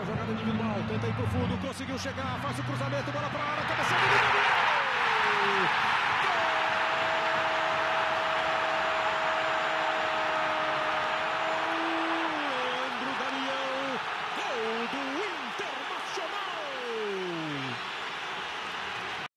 jogada individual, tenta ir pro fundo, conseguiu chegar, faz o cruzamento, bola para a área, cabeçada.